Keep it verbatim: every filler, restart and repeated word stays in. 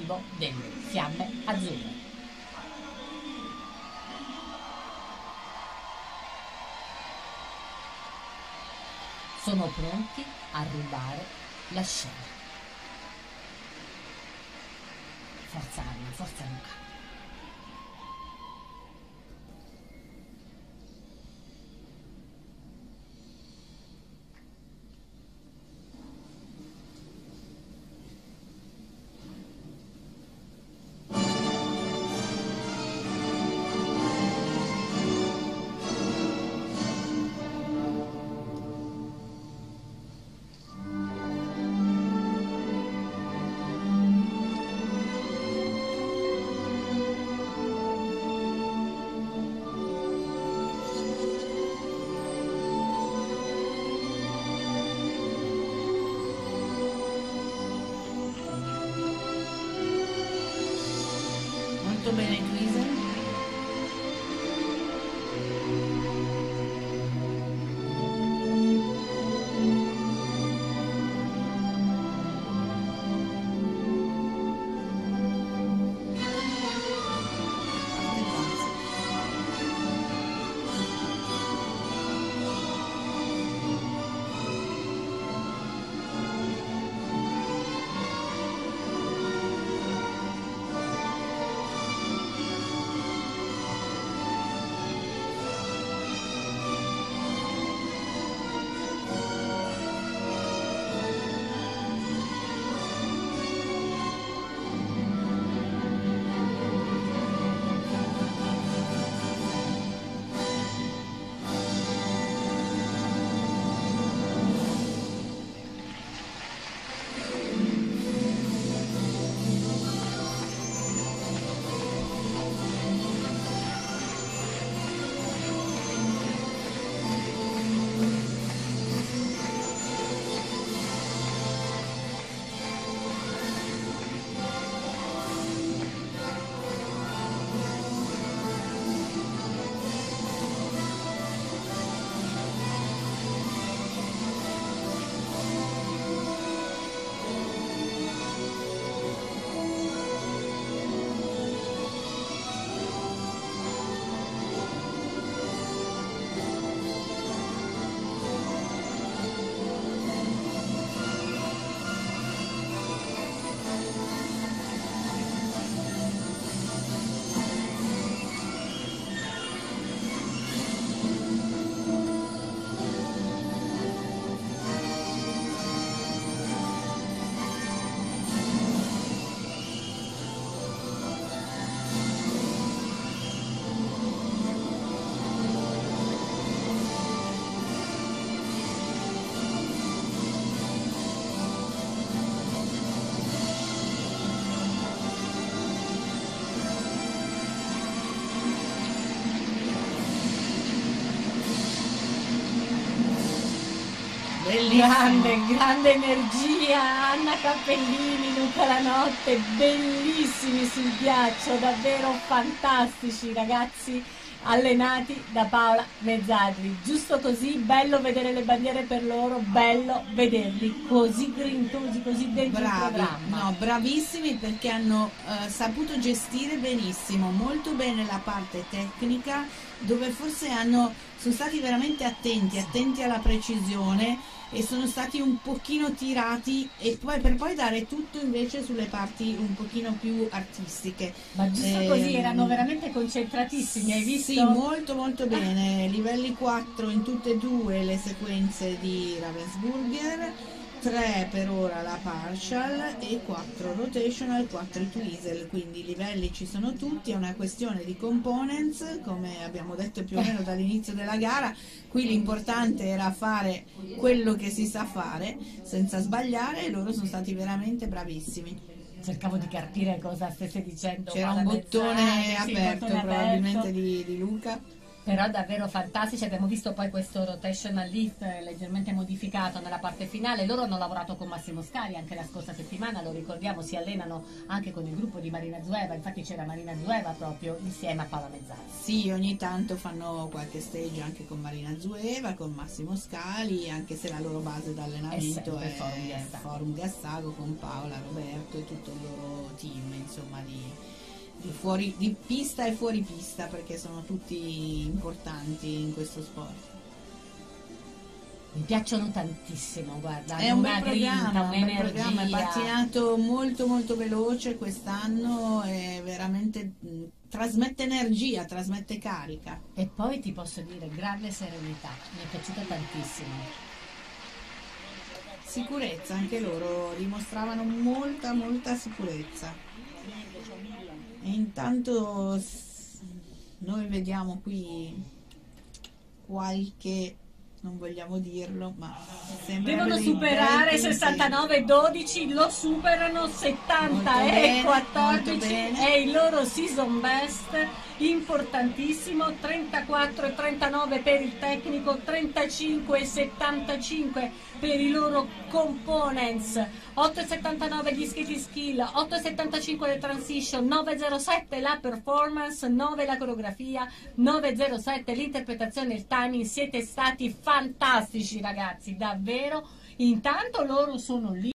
l'arrivo delle fiamme azzurre. Sono pronti a rubare la scena. Forza Anna, forza Luca. Molto bene Twizel. Grande, grande energia, Anna Cappellini, Luca Lanotte, bellissimi sul ghiaccio, davvero fantastici ragazzi, allenati da Paola Mezzadri. Giusto così, bello vedere le bandiere per loro, bello vederli così grintosi, così dentro il Bravi, programma. no, bravissimi perché hanno eh, saputo gestire benissimo, molto bene la parte tecnica, dove forse hanno, sono stati veramente attenti, attenti alla precisione e sono stati un pochino tirati e poi per poi dare tutto invece sulle parti un pochino più artistiche. Ma giusto Eh, così, erano veramente concentratissimi, hai visto? Sì, molto molto bene, livelli quattro in tutte e due le sequenze di Ravensburger, tre per ora la partial e quattro rotational, quattro i twizzle, quindi i livelli ci sono tutti, è una questione di components, come abbiamo detto più o meno dall'inizio della gara. Qui l'importante era fare quello che si sa fare senza sbagliare e loro sono stati veramente bravissimi. Cercavo di capire cosa stesse dicendo. C'era un Paola bottone Mezzadri, sì, aperto bottone probabilmente aperto. di, di Luca. Però davvero fantastici, abbiamo visto poi questo rotational lift leggermente modificato nella parte finale. Loro hanno lavorato con Massimo Scali anche la scorsa settimana, lo ricordiamo, si allenano anche con il gruppo di Marina Zueva, infatti c'era Marina Zueva proprio insieme a Paola Mezzadri. Sì, ogni tanto fanno qualche stage anche con Marina Zueva, con Massimo Scali, anche se la loro base d'allenamento è, è Forum di è Assago. Forum di Assago con Paola, Roberto e tutto il loro team. insomma di, di, fuori, di pista e fuori pista, perché sono tutti importanti in questo sport. Mi piacciono tantissimo, guarda, È un una bel grinta, programma, un bel programma, è un'energia. pattinato molto molto veloce quest'anno e veramente mh, trasmette energia, trasmette carica. E poi ti posso dire, grande serenità, mi è piaciuta tantissimo. Sicurezza, anche loro dimostravano molta molta sicurezza. E intanto s- noi vediamo qui qualche, non vogliamo dirlo, ma sembra Devono dei superare bei sessantanove dodici, lo superano settanta Molto e bene, quattordici, molto bene. è il loro season best, importantissimo, trentaquattro e trentanove per il tecnico, trentacinque e settantacinque per i loro components, otto e settantanove gli skate skill, otto e settantacinque le transition, nove e zero sette la performance, nove la coreografia, nove e zero sette l'interpretazione e il timing. Siete stati fantastici ragazzi, davvero. Intanto loro sono lì